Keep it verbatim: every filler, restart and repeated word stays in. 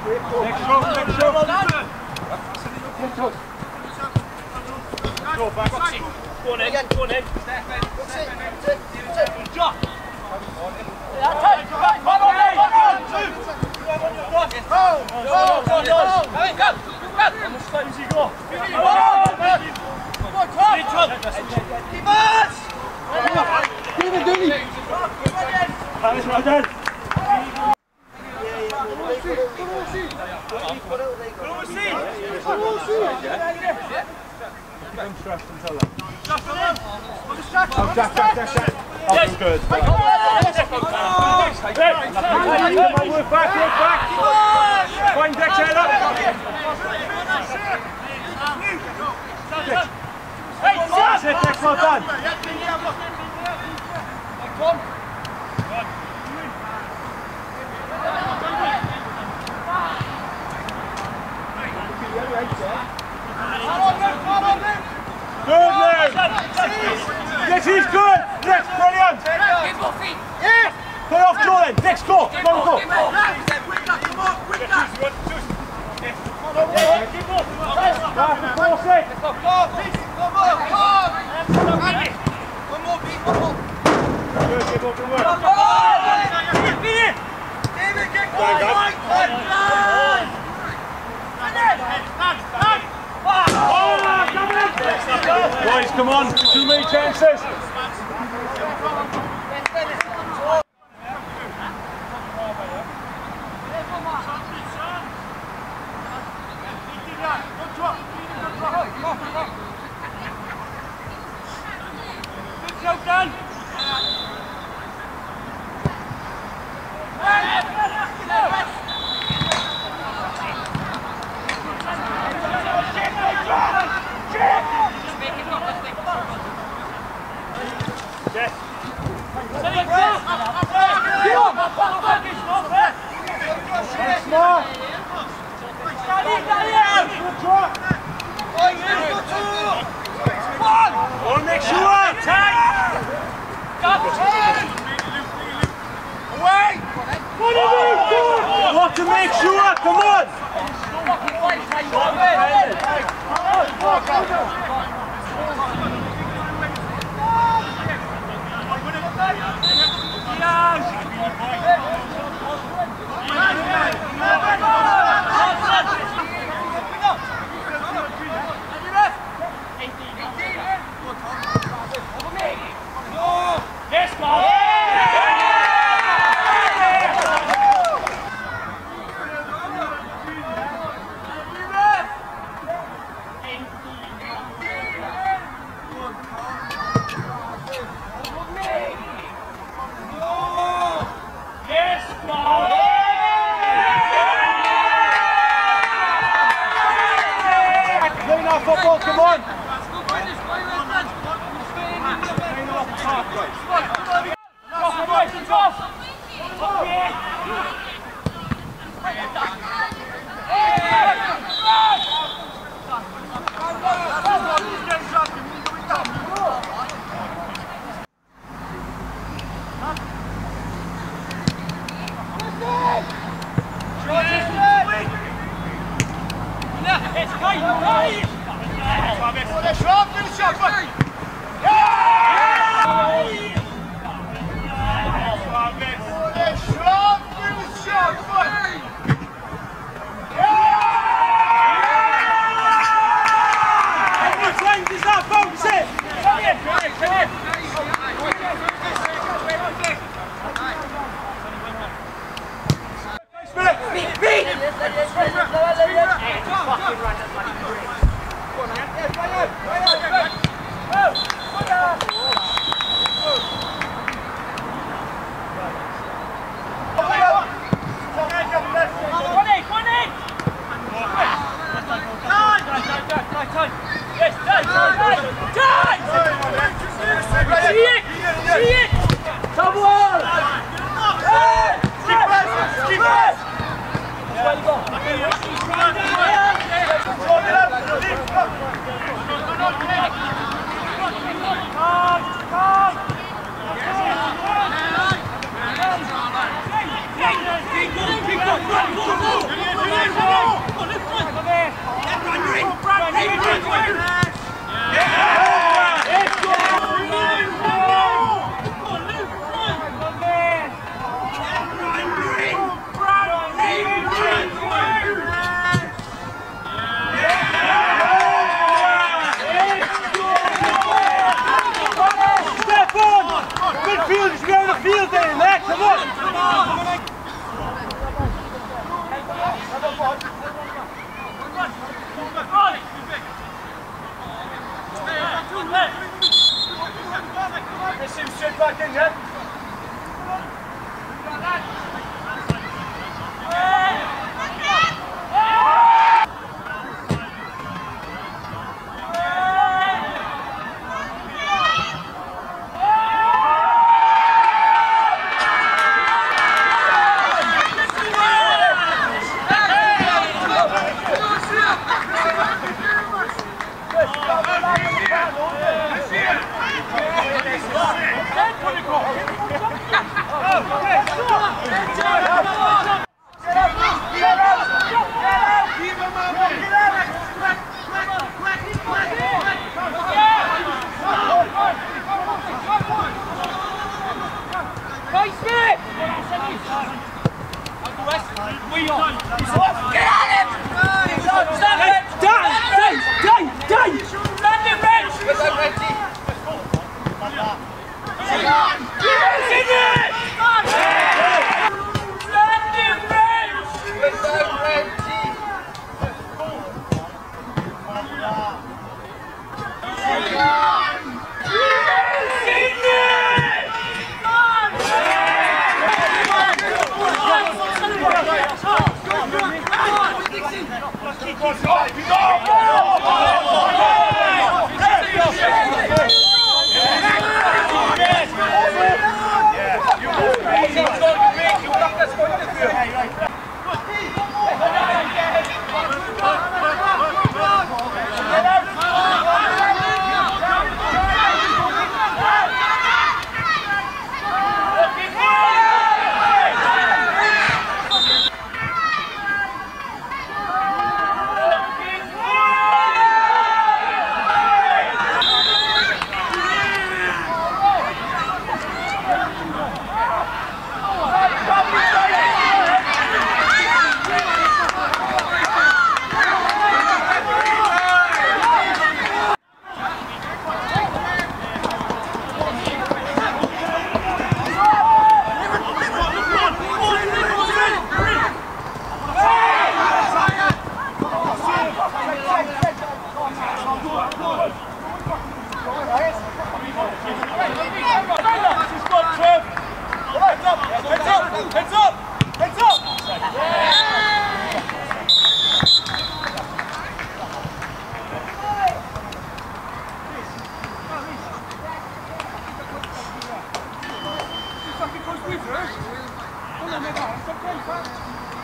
Next shot, next shot. Go back. Go on in, go on in. Good job. Don't stress until then. Oh, Jack, Jack, Jack, Jack. Oh, yes. Good. Hey, work back, work back. Find Jack's head up. That's it, Jack's well done. Good, Liam! Yes, he's good! Yes, brilliant! Yeah! Play off Jordan! Next go! Go, go! Come on, quick up! Force it! Come on, come on! One more, Pete, one more! Good, good work, good work! Come on! David, get going! Right, right, right! Boys, come on, too many chances. Good job done. Yes. Smart. One next to one. Away. What to make sure? Come on. Yes, Paul! Football, come on! Fucking close with us. Oh no, no, no, stop going fast.